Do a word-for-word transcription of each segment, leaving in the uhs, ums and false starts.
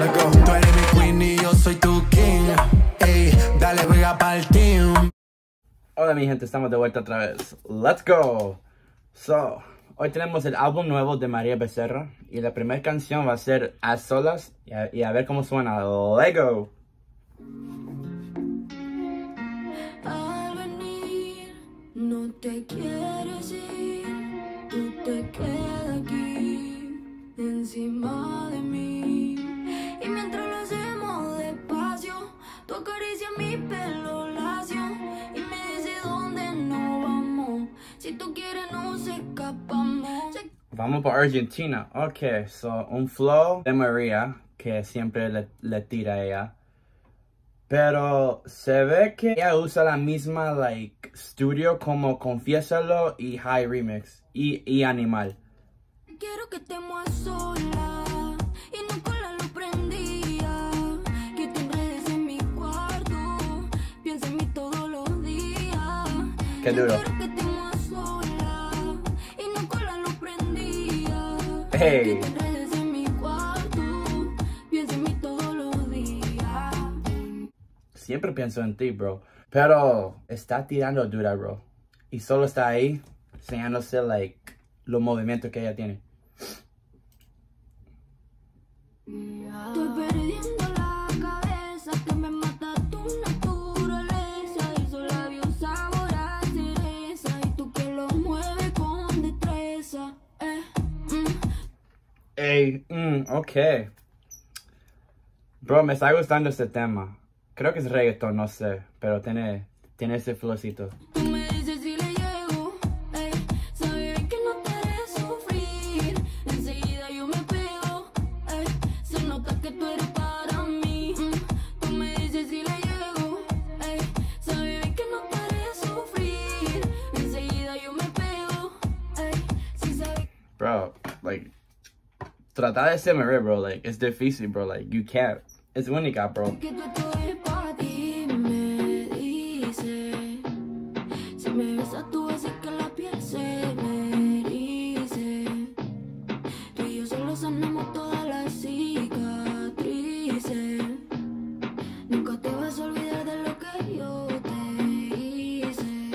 Let's go. Tú eres mi queen y yo soy tu king. Ey, dale, juega pa'l team. Hola mi gente, estamos de vuelta otra vez. Let's go. So, hoy tenemos el álbum nuevo de María Becerra. Y la primera canción va a ser A Solas. Y a, y a ver cómo suena. Let's go. Al venir, no te quieres ir. Tú te quedas aquí, encima de mí. Y mientras lo hacemos despacio, tú acaricias mi pelo lacio y me dices dónde no vamos. Si tú quieres nos escapamos. Vamos para Argentina. Ok, so un flow de María que siempre le, le tira a ella. Pero se ve que ella usa la misma like studio como Confiésalo y High Remix y, y Animal. Quiero que estemos a solas y no con la luz prendida. Que te enredes en mi cuarto, piensa en mí todos los días. Qué duro. Quiero que estemos a solas y no con la luz prendida. Hey. Que te enredes en mi cuarto, piensa en mí todos los días. Siempre pienso en ti, bro. Pero está tirando dura, bro. Y solo está ahí enseñándose like los movimientos que ella tiene. Estoy perdiendo la cabeza, que me mata tu naturaleza. Esos labios sabor a cereza y tú que lo mueves con destreza. Eh, mm. Ey, mm, ok. Bro, me está gustando este tema. Creo que es reggaeton, no sé. Pero tiene, tiene ese flowcito. Tú me dices si le llego, ey, sabes que no te haré sufrir. Enseguida yo me pego, ey, se nota que tú eres para mí. Mm. Tú me dices si le llego, ey, sabes que no te haré sufrir. Enseguida yo me pego, ey, si sabes. Bro, like, tratar de ser María, bro, like, es difícil, bro, like, you can't. Es única, bro. Que tú esto es para ti, me dice. Si me besas tú así que la piel se me erice. Tú y yo solo sanamos todas las cicatrices. Nunca te vas a olvidar de lo que yo te hice.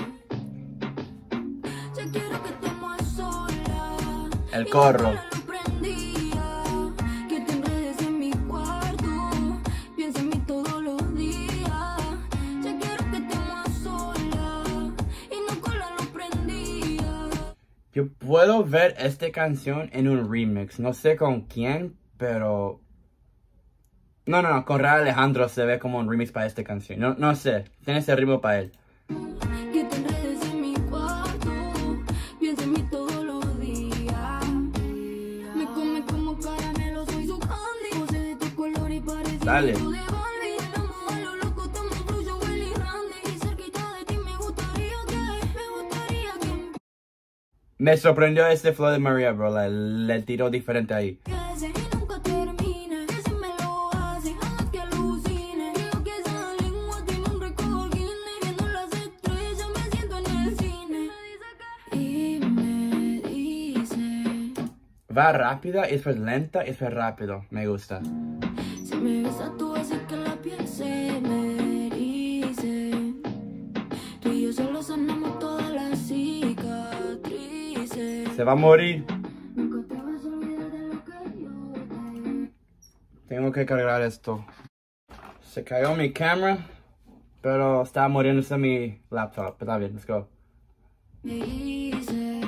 Ya quiero que estemos a solas. El corro. Yo puedo ver esta canción en un remix. No sé con quién, pero... No, no, no. Con Ray Alejandro se ve como un remix para esta canción. No, no sé. Tiene ese ritmo para él. Que te enredes en mi cuarto, piensa en mí todos los días. Me come como caramelo, soy su candy. Pose de tu color y parecido. Dale. Me sorprendió este flow de María, bro. Le, le tiró diferente ahí. Va rápida, y después lenta, y después rápido. Me gusta. Si me besas tú así que la piel se me erice. Tú y yo solo sanamos todas las cicatrices. Se va a morir. Nunca te vas a olvidar de lo que yo te... Tengo que cargar esto. Se cayó mi cámara, pero estaba muriéndose mi laptop. Pero está bien, let's go. me hice.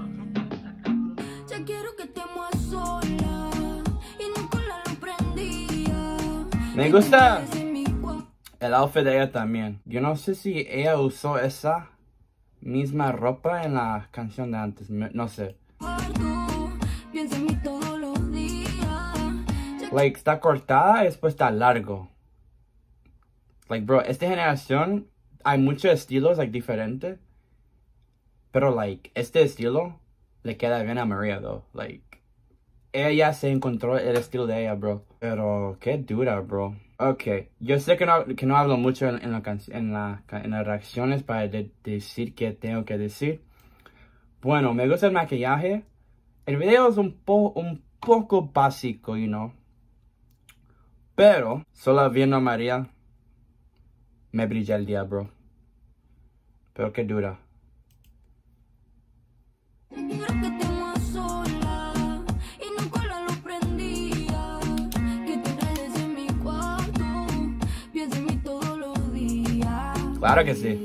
Ya quiero que estemos a solas y no con la luz prendida. Me gusta el outfit de ella también. Yo no sé si ella usó esa misma ropa en la canción de antes. Me- no sé. Piensa en mí todos los días. Like, está cortada y después está largo. Like, bro, esta generación hay muchos estilos, like, diferentes. Pero, like, este estilo le queda bien a María, though. Like, ella se encontró el estilo de ella, bro. Pero, qué dura, bro. Ok, yo sé que no, que no hablo mucho en, en, la canc- en, la, en las reacciones para de- decir qué tengo que decir. Bueno, me gusta el maquillaje. El video es un, po un poco básico, you know. Pero, solo viendo a María, me brilla el día, bro. Pero qué dura. Quiero que estemos a solas y nunca la luz prendía. Que te enredes en mi cuarto, piensa en mí todos los días. Claro que sí.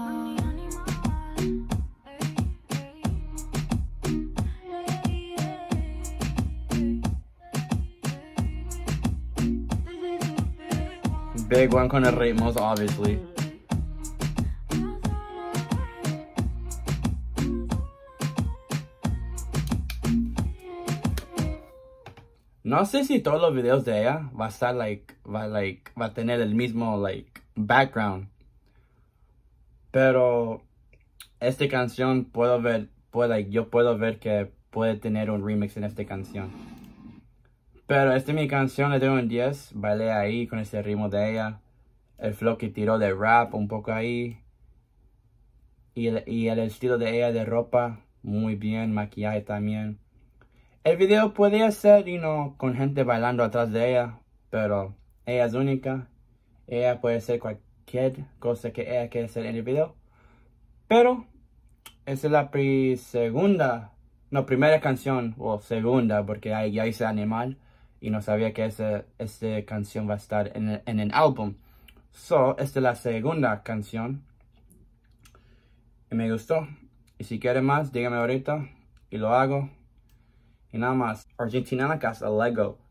Big one con el ritmo, obviously. No sé si todos los videos de ella va a estar like, va like, va a tener el mismo like background. Pero esta canción puedo ver, puedo, like, yo puedo ver que puede tener un remix en esta canción. Pero esta es mi canción, le doy un diez. Bailé ahí con ese ritmo de ella. El flow que tiró de rap un poco ahí. Y el, y el estilo de ella de ropa, muy bien. Maquillaje también. El video podría ser, you know, con gente bailando atrás de ella. Pero ella es única. Ella puede ser cualquier cosa que ella quiera hacer en el video. Pero esa es la pri segunda, no, primera canción, o segunda, porque ahí ya hice Animal. Y no sabía que esa, esa canción va a estar en el, en el álbum. So, esta es la segunda canción. Y me gustó. Y si quiere más, dígame ahorita. Y lo hago. Y nada más. Argentina en la casa, Lego.